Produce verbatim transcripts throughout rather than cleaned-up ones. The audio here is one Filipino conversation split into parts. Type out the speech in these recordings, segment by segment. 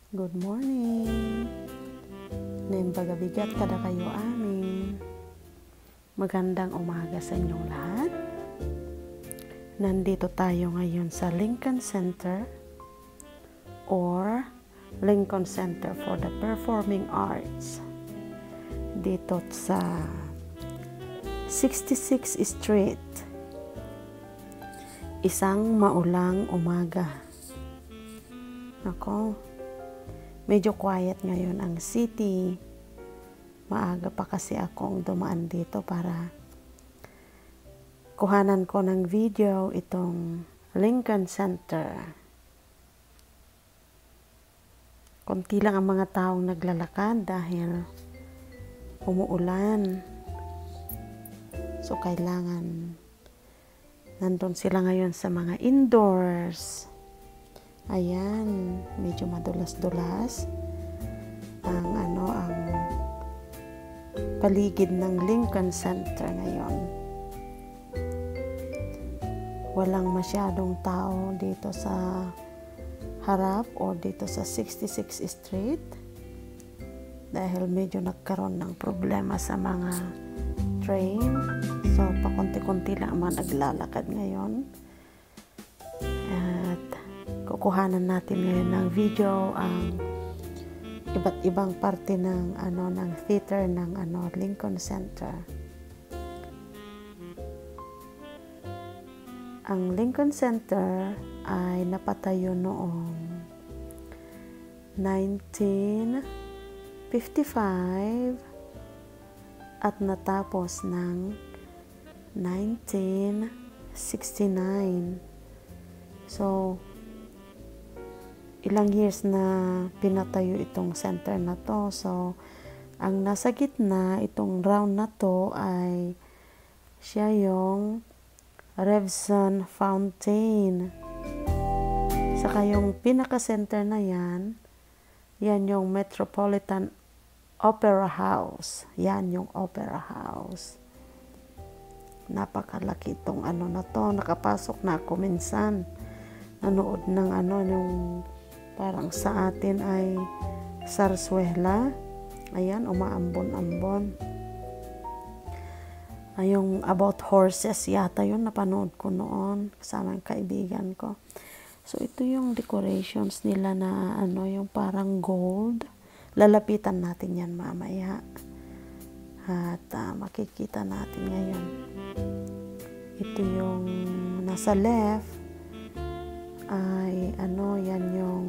Good morning. Nembaga bigat kada kayo amin. Magandang umaga sa inyong lahat. Nandito tayo ngayon sa Lincoln Center or Lincoln Center for the Performing Arts. Dito sa sixty-sixth Street. Isang maulang umaga. Ako, medyo quiet ngayon ang city. Maaga pa kasi akong dumaan dito para kuhanan ko ng video itong Lincoln Center. Konti lang ang mga taong naglalakad dahil umuulan. So, kailangan nandun sila ngayon sa mga indoors. Ayan, medyo madulas-dulas ang ano ang paligid ng Lincoln Center ngayon. Walang masyadong tao dito sa harap o dito sa sixty-sixth Street dahil medyo nagkaroon ng problema sa mga train. So, pakunti-kunti lang ang mga naglalakad ngayon. At kukuhanan natin ngayon ng video ang iba't ibang parte ng ano ng theater ng ano Lincoln Center. Ang Lincoln Center ay napatayo noong nineteen fifty-five at natapos ng nineteen sixty-nine. So, ilang years na pinatayo itong center na to. So, ang nasa gitna, itong round na to ay siya yung Revson Fountain. Saka yung pinaka-center na yan, yan yung Metropolitan Opera House. Yan yung Opera House. Napakalaki itong ano na to. Nakapasok na ako minsan. Nanood ng ano yung parang sa atin ay sarswela. Ayan, umaambon-ambon. Ay, yung about horses yata yun, napanood ko noon kasama yung kaibigan ko. So, ito yung decorations nila na ano, yung parang gold. Lalapitan natin yan mamaya. At uh, makikita natin ngayon. Ito yung nasa left. Ay ano, yan yung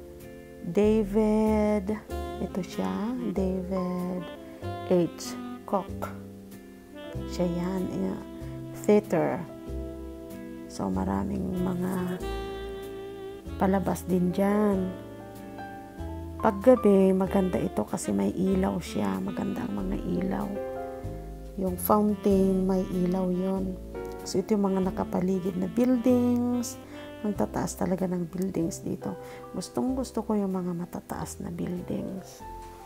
David, ito siya, David H. Koch. Siya yan, uh, theater. So, maraming mga palabas din dyan. Paggabi, maganda ito kasi may ilaw siya. Maganda ang mga ilaw. Yung fountain, may ilaw yon. So, ito yung mga nakapaligid na buildings. Ang tataas talaga ng buildings dito. Gustong gusto ko yung mga matataas na buildings.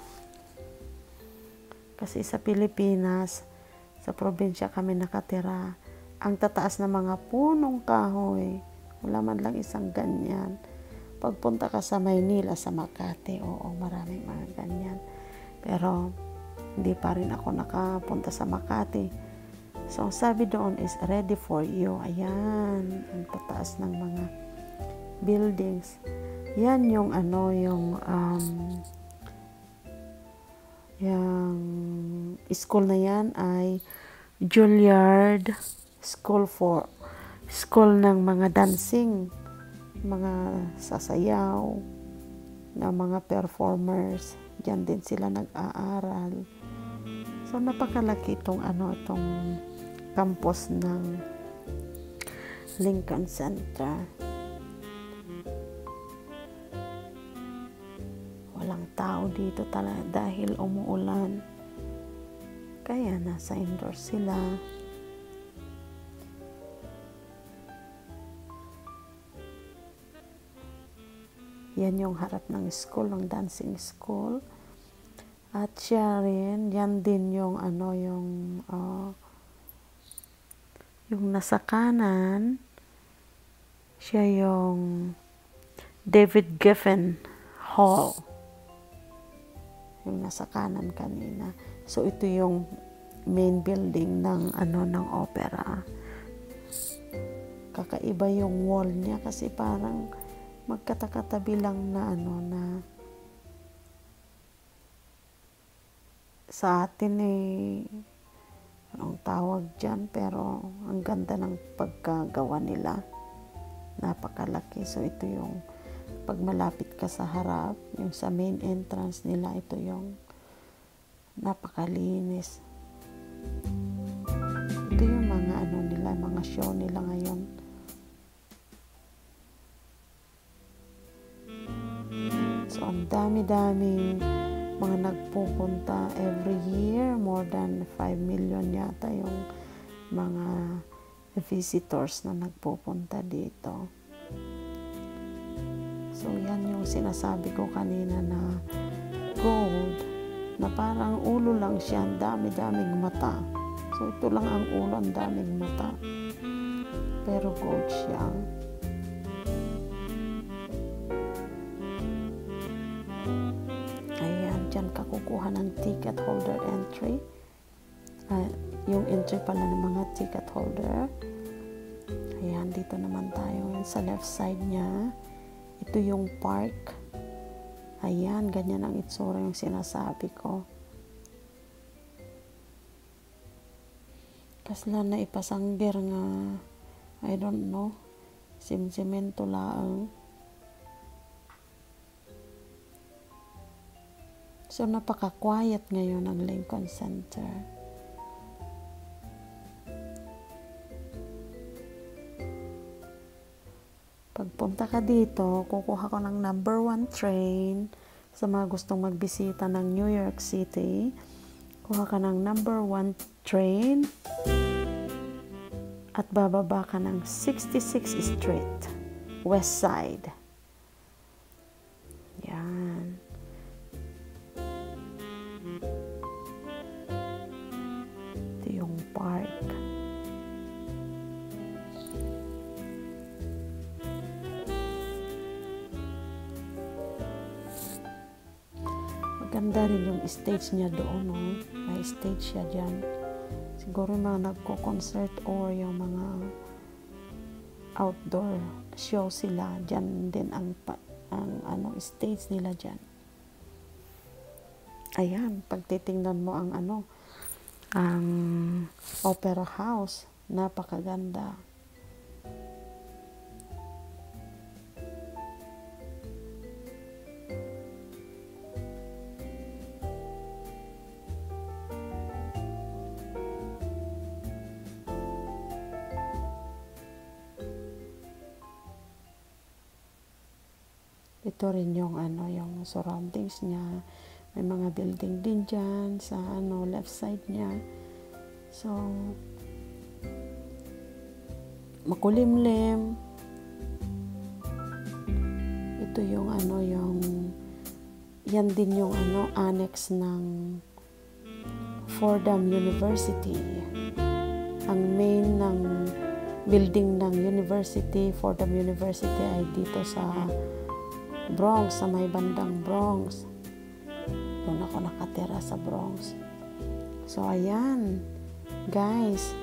Kasi sa Pilipinas, sa probinsya kami nakatira, ang tataas na mga punong kahoy, wala man lang isang ganyan. Pagpunta ka sa Maynila, sa Makati, oo, maraming mga ganyan. Pero, hindi pa rin ako nakapunta sa Makati. So, sabi doon is ready for you. Ayan, ang tataas ng mga buildings. Yan yung ano, yung um, yung school na yan ay Juilliard School for School ng mga dancing, mga sasayaw, na mga performers. Diyan din sila nag-aaral. So, napakalaki itong ano, itong campus ng Lincoln Center. Walang tao dito talaga dahil umuulan. Kaya nasa indoors sila. Yan yung harap ng school, ng dancing school. At siya rin, yan din yung ano, yung uh, yung nasa kanan, siya yung David Geffen Hall. Yung nasa kanan kanina. So, ito yung main building ng ano ng opera. Kakaiba yung wall niya kasi parang magkatakatabi lang na ano na sa atin eh anong tawag dyan, pero ang ganda ng pagkagawa nila. Napakalaki. So, ito yung pag malapit ka sa harap, yung sa main entrance nila, ito yung napakalinis. Ito yung mga ano nila, mga show nila ngayon. So, ang dami-daming mga nagpupunta every year. More than five million yata yung mga visitors na nagpupunta dito. So, yan yung sinasabi ko kanina na gold, na parang ulo lang siya, ang dami-daming mata. So, ito lang ang ulo, ang daming mata. Pero gold siya. Ayan, dyan ka kukuha ng ticket holder entry. Uh, yung entry pala ng mga ticket holder. Ayan, dito naman tayo. Sa left side niya, ito yung park. Ayan, ganyan ang itsura yung sinasabi ko. Kasla na ipasangger nga, I don't know, sim-simento laang. So, napaka-quiet ngayon ang Lincoln Center. Pagpunta ka dito, kukuha ko ng number one train sa mga gustong magbisita ng New York City. Kuha ka ng number one train at bababa ka ng sixty-sixth Street, West Side. Yan. Ito yung park. Ganda rin yung stage niya doon, no? May stage siya dyan. Siguro yung mga nagko-concert or yung mga outdoor show sila. Dyan din ang, ang ano, stage nila dyan. Ayan, pag titingnan mo ang ano, ang opera house, napakaganda. Ito rin yung ano, yung surroundings niya. May mga building din dyan sa ano, left side niya. So, makulimlim. Ito yung ano, yung yan din yung ano, annex ng Fordham University. Ang main ng building ng university, Fordham University, ay dito sa Bronx, sa may bandang Bronx. Doon ako nakatira sa Bronx. So, ayan. Guys,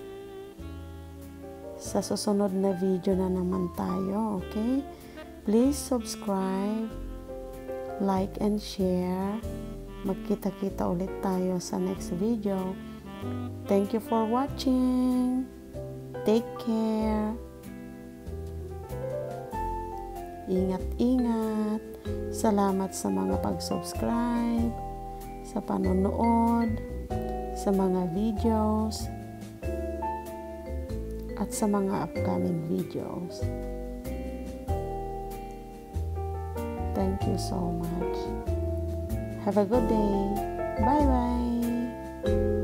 sa susunod na video na naman tayo, okay? Please subscribe, like, and share. Magkita-kita ulit tayo sa next video. Thank you for watching. Take care. Ingat-ingat. Salamat sa mga pag-subscribe, sa panonood, sa mga videos, at sa mga upcoming videos. Thank you so much. Have a good day. Bye-bye.